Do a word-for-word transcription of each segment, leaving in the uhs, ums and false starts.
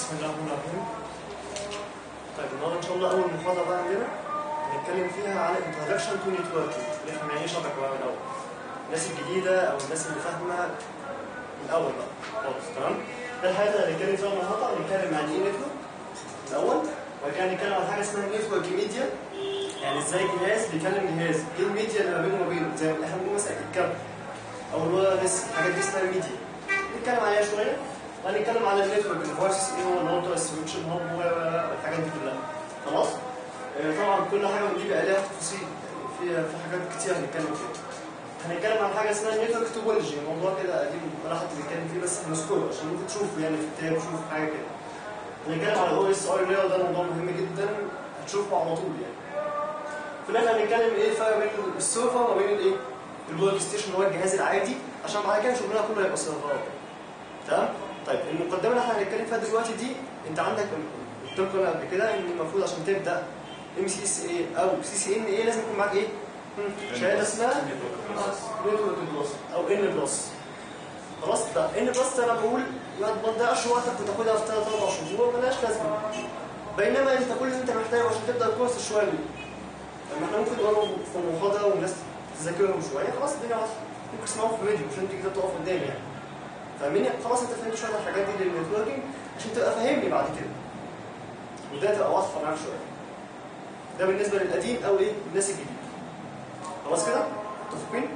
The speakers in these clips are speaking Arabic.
بسم الله الرحمن الرحيم. طيب النهارده ان شاء الله اول محاضره بقى عندنا هنتكلم فيها على introduction to networking، نفهم يعني ايه شبكه بقى من الاول. الناس الجديده او الناس اللي فاهمه من الاول بقى خالص، تمام؟ ده الحاجات اللي هنتكلم فيها النهارده. هنتكلم عن ايه نتورك الاول، وبعد كده هنتكلم عن حاجه اسمها نتورك ميديا، يعني ازاي جهاز بيكلم جهاز، ايه الميديا اللي ما بينه وما بينه، زي ما احنا بنقول مثلا الكابل او الوايرلس، الحاجات دي اسمها ميديا. نتكلم عليها شويه، وهنتكلم على النتورك الفويسز ايه هو الراوتر السويتش الهاب والحاجات دي كلها. خلاص؟ آه طبعا كل حاجه من دي بقى لها تفاصيل، يعني فيها في حاجات كتير هنتكلم فيها. هنتكلم عن حاجه اسمها نتورك توبولوجي، موضوع كده قديم ولا حد بيتكلم فيه، بس هنذكره عشان انتوا تشوفوا يعني في الكتاب، تشوفوا حاجه كده. هنتكلم على الاو اس ار لاير، وده موضوع مهم جدا هتشوفه على طول يعني. في الاخر هنتكلم ايه الفرق بين السيرفر وما بين الايه؟ الورك ستيشن، هو الجهاز العادي، عشان بعد كده شغلنا كله هيبقى سيرفرات. تمام؟ طيب المقدمه اللي احنا هنتكلم فيها دلوقتي دي، انت عندك قلت لكم قبل كده ان المفروض عشان تبدا ام سي اس اي او سي سي ان اي لازم يكون معاك ايه؟ شهاده اسمها نتورك بلس او ان بلس. خلاص؟ طب ان بلس انا بقول ما تضيعش وقتك وتاخدها في ثلاث اربع شهور، مالهاش لازمه. بينما انت كل اللي انت محتاجه عشان تبدا الكورس شويه لما احنا ممكن نقول في محاضره والناس تذاكرهم شويه، خلاص الدنيا واضحه. ممكن تسمعوا في فيديو مش انت كده تقف قدامي يعني. فاهمني؟ خلاص انت فهمت شويه الحاجات دي للنتوركينج عشان تبقى فاهمني بعد كده. وده تبقى واضحه معاك شويه. ده بالنسبه للقديم او ايه؟ الناس الجديده. خلاص كده؟ متفقين؟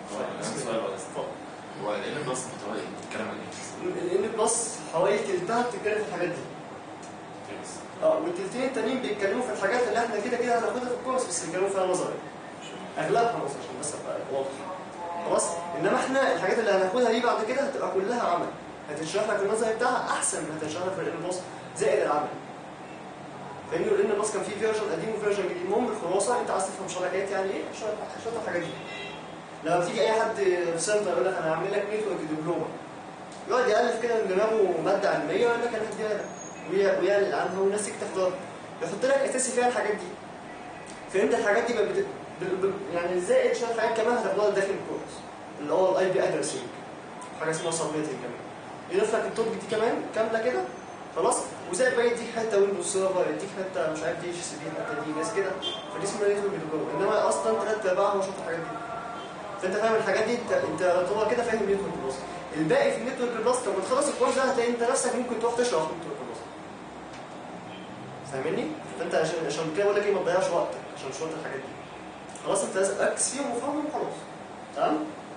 هو ال N بلس بتقول ايه؟ بتتكلم عن ايه؟ ال N بلس حوالي تلتها بتتكلم في الحاجات دي. اه والتلتين التانيين بيتكلموا في الحاجات اللي احنا كده كده هناخدها في الكورس، بس بيتكلموا فيها نظري. اغلبها نظري عشان بس ابقى واضح. خلاص؟ انما احنا الحاجات اللي هناخدها دي بعد كده هتبقى كلها عمل. هتشرح لك النظري بتاعها احسن من هتشرح لك في ال N بلس زائد العمل. فإنه ال N بلس كان فيه فيرجن قديم وفيرجن جديد. المهم الخلاصه انت عايز تفهم شبكات يعني ايه؟ شرح الحاجات دي. لما تيجي اي حد في سنتر يقول لك انا هعمل لك نتورك دبلومه، يقعد يالف كده من دماغه ماده علميه ويقول لك انا هديها لك ويعلن عنها والناس تيجي تحضرها، يحط لك اساسي فيها الحاجات دي. فهمت الحاجات دي بت... ب... يعني زائد شويه حاجات كمان هتاخدوها داخل الكورس، اللي هو الاي بي ادرسنج، حاجه اسمها سبنيتنج كمان. يضيف لك التوبك دي كمان كامله كده، خلاص؟ وزائد بقى يديك حته ويندوز سيرفر، يديك حته مش عارف دي اتش سي بي، الحته دي ناس كده، فدي اسمها نتورك دبلومه. انما اصلا ثلاث ارباعها هو شوف الحاجات دي. فانت فاهم الحاجات دي، انت انت طبعا كده فاهم النتورك بلس. الباقي في النتورك بلس لما تخلص الكورس ده هتلاقي انت نفسك ممكن تروح تشرح في النتورك بلس. فاهمني؟ فانت عشان عشان كده بقول لك ايه، ما تضيعش وقتك عشان مش وقت الحاجات دي. خلاص انت لازم ركز فيهم وفهمهم وخلاص. تمام؟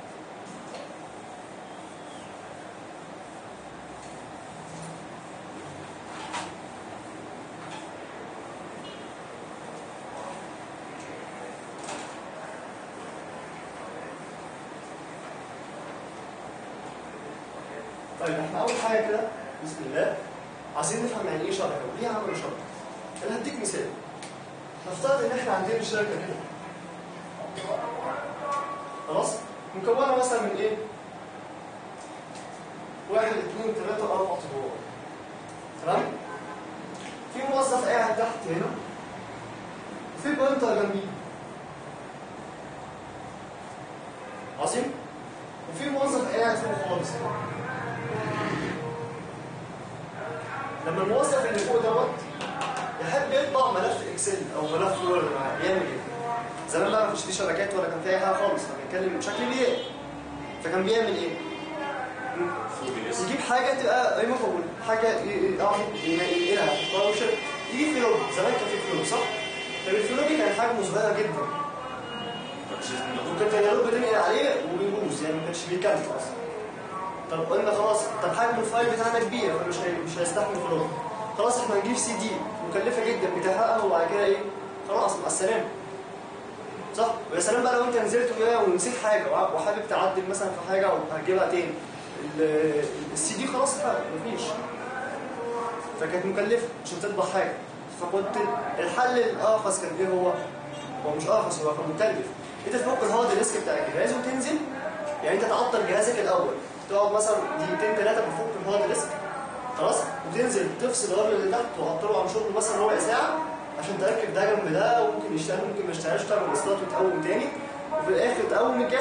طيب احنا اول حاجه كده بسم الله عايزين نفهم يعني ايه شبكه وليه عملوا شبكه. انا هديك مثال. نفترض ان احنا عندنا شركه كده، خلاص؟ مكونه مثلا من ايه؟ واحد اثنين ثلاثه اربع ادوار. تمام؟ في موظف قاعد تحت هنا وفي برينتر جنبيه. عظيم؟ وفي موظف قاعد فوق خالص هنا. لما الموظف اللي فوق دوت يحب يطبع ملف اكسل او ملف وورد معاه، يعمل ايه؟ زمان بقى ما كانش فيه شبكات ولا كان فيه اي حاجه خالص، كان بيتكلم بشكل بيئي. فكان بيعمل ايه؟ يجيب حاجه تبقى ريموفبل، حاجه يقعد ينقلها باوشر، يجيب فلوج. زمان كان في فلوج صح؟ طب الفلوج كان حجمه صغيره جدا. وكانت الفلوج بتنقل عليه وبيبوظ، يعني ما كانش بيكمل اصلا. طب قلنا خلاص، طب حجم الفايل بتاعنا كبير فمش هي... مش هيستحمل فلوج. خلاص احنا هنجيب سي دي مكلفه جدا بتحققها وبعد كده ايه؟ خلاص مع السلامه. صح؟ ويا سلام بقى لو انت نزلت ونسيت حاجه وحابب تعدل مثلا في حاجه وهتجيبها تاني. السي دي خلاص اتحرق مفيش. فكانت مكلفه عشان تطبع حاجه. فكنت الحل الارخص كان ايه هو؟ هو مش ارخص، هو كان مكلف. انت تفك الهارد ديسك بتاع الجهاز وتنزل، يعني انت تعطل جهازك الاول. تقعد مثلا دقيقتين ثلاثه بتفك الهارد ديسك، خلاص؟ وتنزل تفصل الراجل اللي تحت وتعطله عن شغل مثلا ربع ساعه عشان تركب ده جنب ده، وممكن يشتغل ممكن ما يشتغلش، تعمل اصلاحات وتقوم تاني، وفي الاخر تقوم الجهاز